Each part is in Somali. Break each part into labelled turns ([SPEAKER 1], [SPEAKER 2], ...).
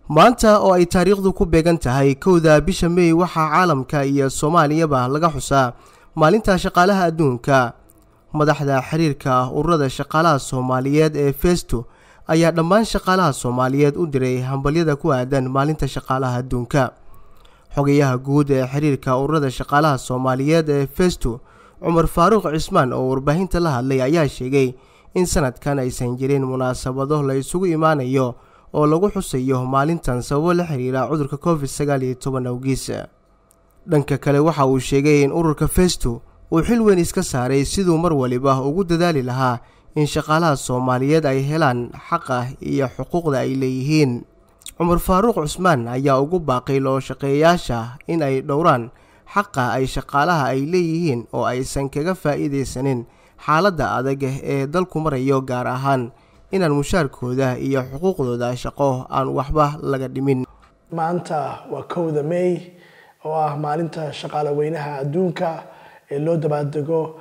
[SPEAKER 1] maanta oo ay taariikhdu ku beegan tahay 1 bisha May waxaa caalamka iyo Soomaaliyaba laga xusaa maalinta shaqaalaha adduunka. Madaxda xiriirka ururada shaqaalaha Soomaaliyeed ee Festo ayaa dhammaan shaqaalaha Soomaaliyeed u diray hambalyada ku aadan maalinta shaqaalaha adduunka. Xogayaha guud ee xiriirka ururada shaqaalaha Soomaaliyeed ee Festo, Cumar Faaruq Cismaan oo warbaahinta la hadlay ayaa sheegay in sanadkan aysan jirin munaasabado la isugu imaanayo oo lagu xusayo maalintan sababo la xiriira cudurka COVID-19 awgiis. Dhanka kale waxa uu sheegay in ururka Festo uu xil weyn iska saaray sidoo mar waliba ugu dadaali lahaa in shaqaalaha Soomaaliyeed ay helaan xaq iyo xuquuqda ay leeyihiin. Cumar Faaruq Cismaan ayaa ugu baaqay loo shaqeeyaasha in ay dhowraan xaqa ay shaqaalaha ay leeyihiin oo aysan kaga faa'iideysanin xaaladda adag ee dalku marayo, gaar ahaan inaan mushaarkooda iyo xuquuqdooda shaqo aan waxba laga dhimin.
[SPEAKER 2] Maanta waa 1 May oo ah maalinta shaqaale weynaha adduunka ee loo dabaaldego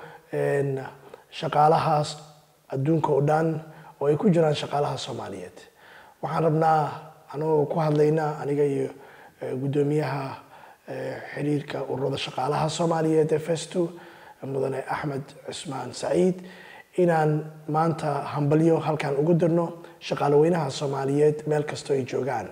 [SPEAKER 2] shaqaalaha adduunka oo dhan oo ay ku jiraan shaqaalaha Soomaaliyeed. Waxaan rabnaa anoo ku hadlayna aniga iyo gudoomiyaha xiriirka ururada shaqaalaha Soomaaliyeed ee Festo mudane Axmed Cismaan Saciid inaan maanta hambalyo halkan ugu dirno shaqaale weynaha Soomaaliyeed meel kasta ay joogaan.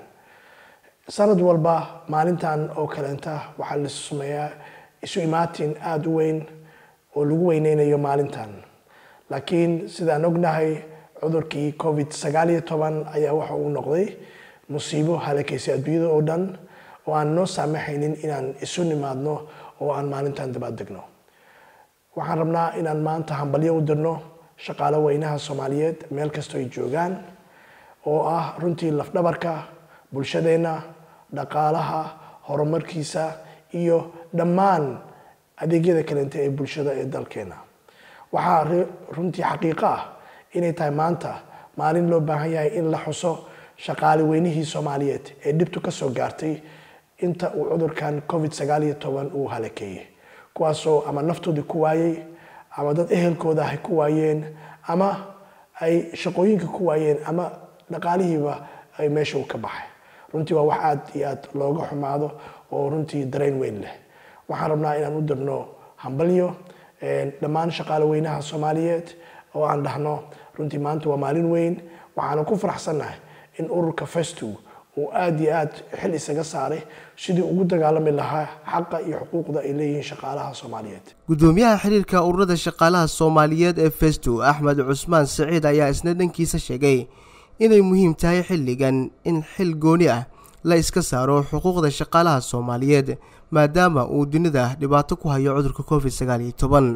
[SPEAKER 2] sanad walba maalintan oo kaleenta waxaa la sameeyaa isu imaatin aad u weyn oo lagu weyneynayo maalintan. Laakiin sidaan ognahay cudurkii COVID-19 ayaa waxa uu noqday musiibo halakaysay adduunyada oo dhan oo aan noo saamaxaynin inaan isu nimaadno oo aan maalintan dabaaldegno. Waxaan rabnaa inaan maanta hambalyo u dirno shaqaale weynaha Soomaaliyeed meel kasta ay joogaan oo ah runtii lafdhabarka bulshadeena, dhaqaalaha, horumarkiisa iyo dhammaan adeegyada kale ee bulshada ee dalkeena. Waxaa runtii xaqiiqo ah inay tahay maanta maalin loo baahan yahay in la xuso shaqaale weynihii Soomaaliyeed ee dhibtu ka soo gaartay inta uu cudurkan COVID-19 uu halakeeyay, kuwaasoo ama naftoodii ku waayay ama dad ehelkooda ay ku waayeen ama ay shaqooyinka ku waayeen ama dhaqaalihiiba ay meesha ka baxay. runtii waa wax aad iyo aad looga xumaado oo runtii dareen weyn leh. Waxaan rabnaa inaan u dirno hambalyo dhammaan shaqaale weynaha Soomaaliyeed oo aan dhahno runtii maanta waa maalin weyn. Waxaan ku faraxsanahay in ururka Festo uu aad iyo aad xil isaga saaray sidii ugu dagaalami lahaa xaqa iyo xuquuqda ay leeyihiin shaqaalaha Soomaaliyeed.
[SPEAKER 1] Gudoomiyaha xiriirka ururada shaqaalaha Soomaaliyeed ee Festo, Axmed Cismaan Saciid ayaa isna dhankiisa sheegay inay muhiim tahay xilligan in xil gooni ah la iska saaro xuquuqda shaqaalaha Soomaaliyeed maadaama uu dunida dhibaato ku hayo cudurka COVID-19.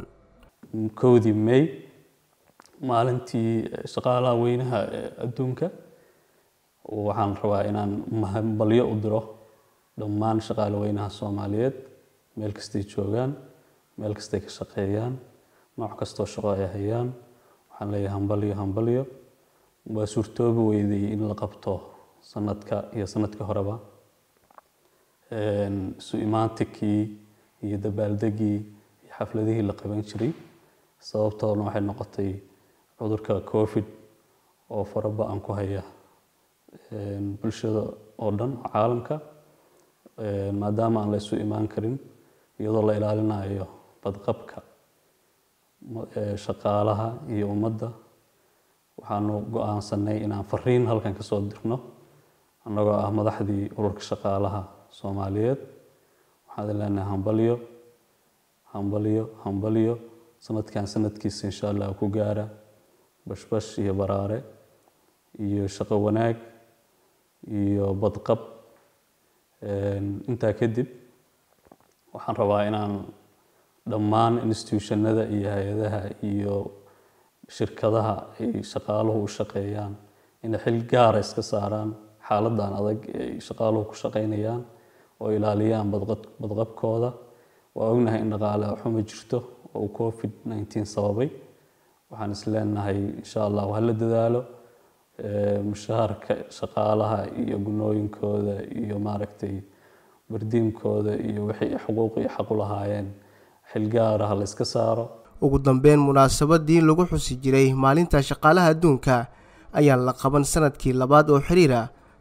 [SPEAKER 3] 1 May maalintii shaqaalaha weynaha adduunka waxaan rabaa inaan hambalyo u diro dhammaan shaqaale weynaha Soomaaliyeed meel kasta ay joogaan, meel kasta ay ka shaqeeyaan, nooc kasta shaqo ay hayaan. Waxaan leeyahay hambalyo waa suurtoobi weyday in la qabto sanadka iyo sanadka horeba isu imaatikii iyo dabaaldegii iyo xafladihii la qaban jiray, sababtoona waxay noqotay cudurka COVID oo faraba aan ku haya bulshada oo dhan caalamka, maadaama aan la isu imaan karin iyadoo la ilaalinayo badqabka shaqaalaha iyo ummadda. waxaanu go'aansanay inaan fariin halkan ka soo dirno annagoo ah madaxdii ururka shaqaalaha Soomaaliyeed. waxaan leenahay hambalyo sanadkan sanadkiisa insha Allah ku gaara bashbash iyo baraare iyo shaqo wanaag iyo badqab. intaa kadib waxaan rabaa inaan dhammaan institutionada iyo hay'adaha iyo shirkadaha ay shaqaaluhu u shaqeeyaan in xil gaar ah iska saaraan xaaladdan adag ee shaqaaluhu ku shaqeynayaan oo ilaaliyaan badqabkooda. waa ognahay in dhaqaale xumo jirto oo COVID-19 sababay. waxaan isleenahay insha Allah waa la dadaalo mushaharka shaqaalaha iyo gunooyinkooda iyo maaragtay bardiimkooda iyo wixii xuquuq iyo xaq u lahaayeen xil gaar ah la iska saaro.
[SPEAKER 1] ugu dambeyn munaasabadii lagu xusi jiray maalinta shaqaalaha adduunka ayaa la qaban sanadkii labaad oo xiriir ah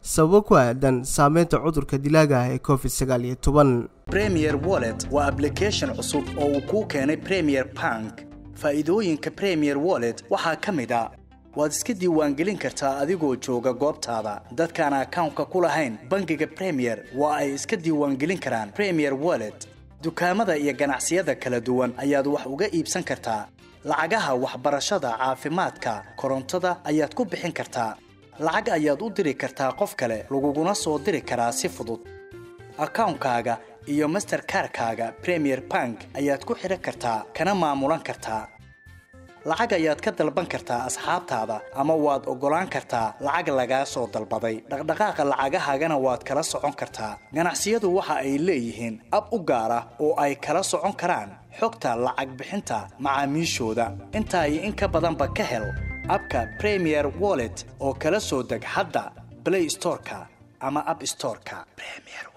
[SPEAKER 1] sababo ku aadan saameynta cudurka dilaaga ah ee COVID-19.
[SPEAKER 4] Premier Wallet waa application cusub oo uu ku keenay Premier Bank. Faa'iidooyinka Premier Wallet waxaa ka mid ah waad iska diiwaangelin kartaa adigoo jooga goobtaada. Dadkaan account-ka ku lahayn bangiga Premier waa ay iska diiwaangelin karaan Premier Wallet. Dukaamada iyo ganacsiyada kala duwan ayaad wax uga iibsan kartaa. Lacagaha waxbarashada, caafimaadka, korontada ayaad ku bixin kartaa. Lacag ayaad u diri kartaa qof kale, laguguna soo diri karaa si fudud. Account-kaaga iyo Mastercard-kaaga Premier Bank ayaad ku xiran kartaa kana maamulan kartaa. Lacag ayaad ka dalban kartaa asxaabtaada ama waad ogolaan kartaa lacag laga soo dalbaday. Dhaqdhaqaaqa lacagahaagana waad kala socon kartaa. Ganacsiyadu waxa ay leeyihiin ab u gaar ah oo ay kala socon karaan xogta lacag bixinta macaamiishooda. Inta ay in ka badan ba ka hel abka Premier Wallet oo kala soo deg hadda Play Store-ka ama App Store-ka. Premier